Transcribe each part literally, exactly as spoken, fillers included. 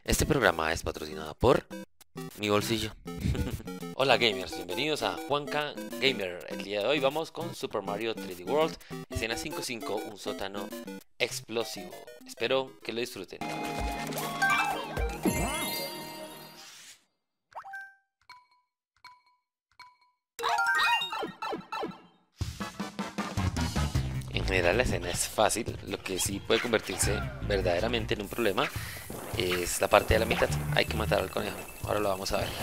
Este programa es patrocinado por mi bolsillo. Hola gamers, bienvenidos a Juanca Gamer. El día de hoy vamos con Super Mario tres D World, escena cinco cinco, un sótano explosivo. Espero que lo disfruten. En general la escena es fácil, lo que sí puede convertirse verdaderamente en un problema es la parte de la mitad. Hay que matar al conejo, ahora lo vamos a ver.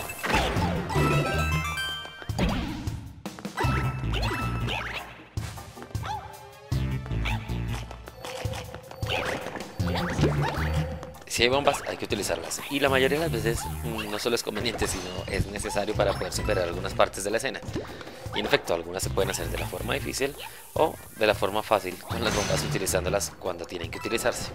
Si hay bombas hay que utilizarlas y la mayoría de las veces no solo es conveniente sino es necesario para poder superar algunas partes de la escena. Y en efecto algunas se pueden hacer de la forma difícil o de la forma fácil con las bombas utilizándolas cuando tienen que utilizarse.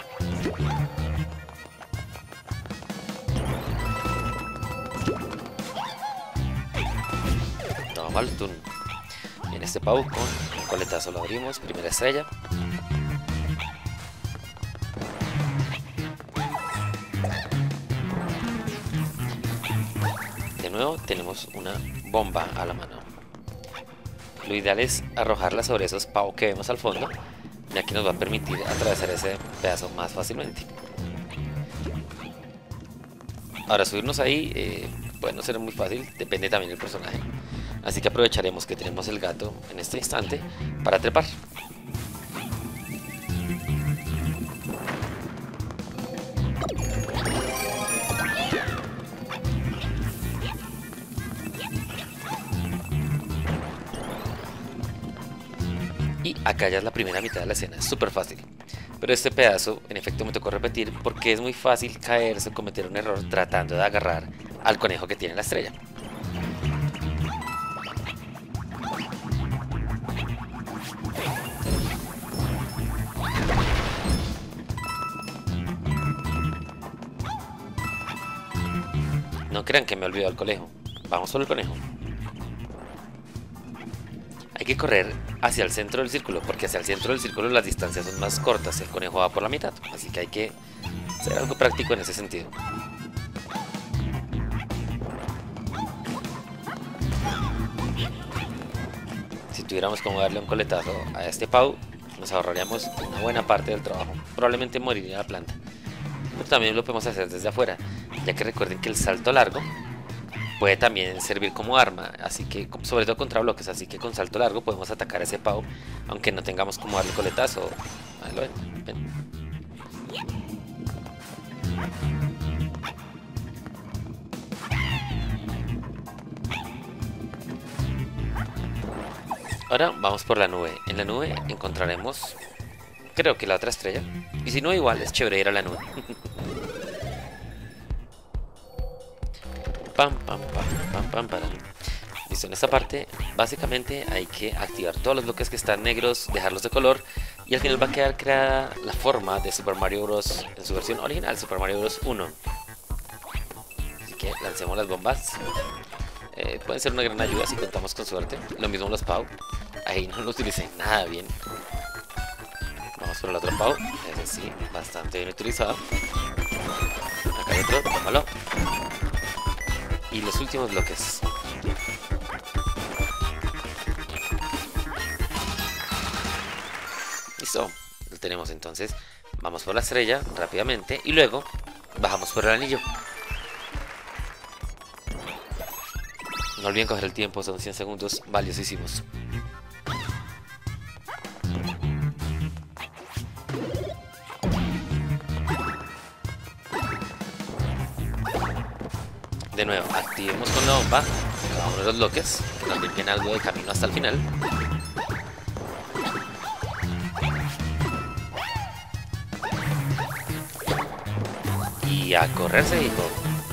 No, mal turno. En este pau con un coletazo lo abrimos, primera estrella. De nuevo tenemos una bomba a la mano. Lo ideal es arrojarla sobre esos pavos que vemos al fondo, ya que nos va a permitir atravesar ese pedazo más fácilmente. Ahora subirnos ahí eh, puede no ser muy fácil, depende también del personaje. Así que aprovecharemos que tenemos el gato en este instante para trepar. Y acá ya es la primera mitad de la escena, es súper fácil. Pero este pedazo, en efecto, me tocó repetir porque es muy fácil caerse o cometer un error tratando de agarrar al conejo que tiene la estrella. No crean que me he olvidado el conejo. Vamos por el conejo. Hay que correr hacia el centro del círculo, porque hacia el centro del círculo las distancias son más cortas, el conejo va por la mitad, así que hay que ser algo práctico en ese sentido. Si tuviéramos como darle un coletazo a este pau, nos ahorraríamos una buena parte del trabajo, probablemente moriría la planta. Pero también lo podemos hacer desde afuera, ya que recuerden que el salto largo puede también servir como arma, así que sobre todo contra bloques, así que con salto largo podemos atacar a ese pavo aunque no tengamos como darle coletazo. Ahí lo ven, ven. Ahora vamos por la nube. En la nube encontraremos, creo que la otra estrella, y si no igual es chévere ir a la nube. Pam, pam, pam, pam, pam, pam. Listo, en esta parte básicamente hay que activar todos los bloques que están negros, dejarlos de color y al final va a quedar creada la forma de Super Mario Bros. En su versión original, Super Mario Bros. uno. Así que lancemos las bombas. Eh, pueden ser una gran ayuda si contamos con suerte. Lo mismo los Pau. Ahí no lo utilicé nada bien. Vamos por el otro Pau. Ese sí, bastante bien utilizado. Acá hay otro, tómalo. Y los últimos bloques. Listo, lo tenemos entonces. Vamos por la estrella rápidamente y luego bajamos por el anillo. No olviden coger el tiempo, son cien segundos valiosísimos. De nuevo, activemos con la bomba cada uno de los bloques que nos limpien algo de camino hasta el final. Y a correrse, hijo.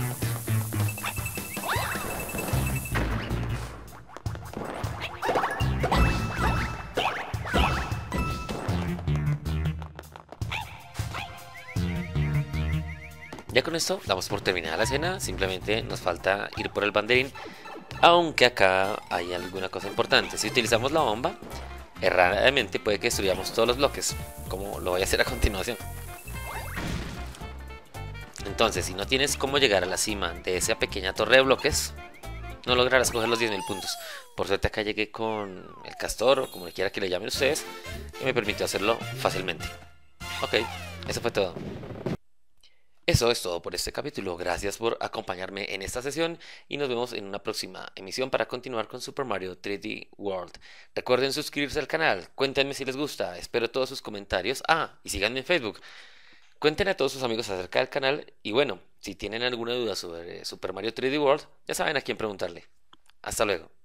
Ya con esto damos por terminada la escena, simplemente nos falta ir por el banderín, aunque acá hay alguna cosa importante. Si utilizamos la bomba, erradamente puede que destruyamos todos los bloques, como lo voy a hacer a continuación. Entonces, si no tienes cómo llegar a la cima de esa pequeña torre de bloques, no lograrás coger los diez mil puntos. Por suerte acá llegué con el castor, o como quiera que le llamen ustedes, que me permitió hacerlo fácilmente. Ok, eso fue todo. Eso es todo por este capítulo. Gracias por acompañarme en esta sesión y nos vemos en una próxima emisión para continuar con Super Mario tres D World. Recuerden suscribirse al canal, cuéntenme si les gusta, espero todos sus comentarios. Ah, y síganme en Facebook. Cuenten a todos sus amigos acerca del canal y bueno, si tienen alguna duda sobre Super Mario tres D World, ya saben a quién preguntarle. Hasta luego.